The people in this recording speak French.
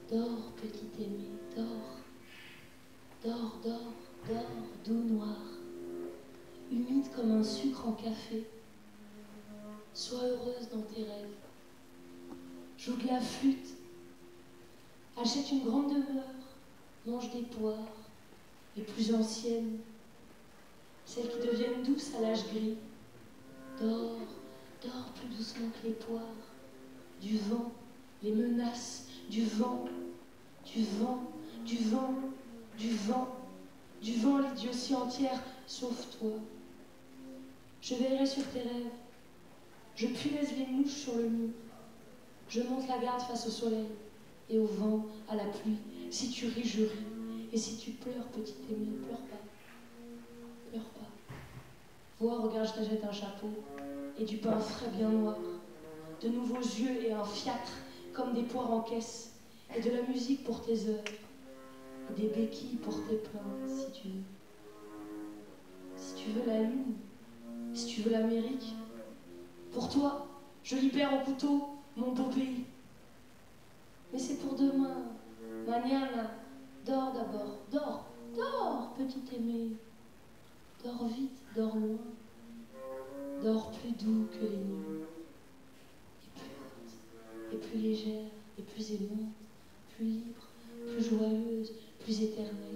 Dors, petit aimé, dors. Dors, dors, dors, doux noir, humide comme un sucre en café. Sois heureuse dans tes rêves. Joue de la flûte. Achète une grande demeure. Mange des poires, les plus anciennes, celles qui deviennent douces à l'âge gris. Dors, dors plus doucement que les poires. Du vent, les menaces, du vent, du vent, du vent, du vent, du vent, l'idiotie entière, sauve-toi. Je veillerai sur tes rêves. Je punaise les mouches sur le mur. Je monte la garde face au soleil et au vent, à la pluie. Si tu ris, je ris. Et si tu pleures, petit aimé, pleure pas. Pleure pas. Vois, regarde, je t'achète un chapeau et du pain frais bien noir, de nouveaux yeux et un fiacre comme des poires en caisse, et de la musique pour tes heures, et des béquilles pour tes plaintes, si tu veux. Si tu veux la lune, si tu veux l'Amérique, pour toi, je libère au couteau mon beau pays. Mais c'est pour demain, mañana. Dors d'abord, dors, dors, petit aimé. Dors vite, dors loin. Dors plus doux que les nuits. Et plus haute, et plus légère, et plus aimante, plus libre, plus joyeuse, plus éternelle.